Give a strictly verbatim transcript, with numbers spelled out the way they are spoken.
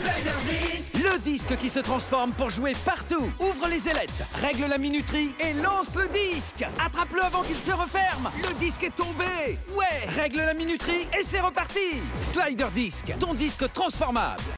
Slider Disc. Le disque qui se transforme pour jouer partout. Ouvre les ailettes, règle la minuterie et lance le disque. Attrape-le avant qu'il se referme. Le disque est tombé. Ouais, règle la minuterie et c'est reparti. Slider Disc, ton disque transformable.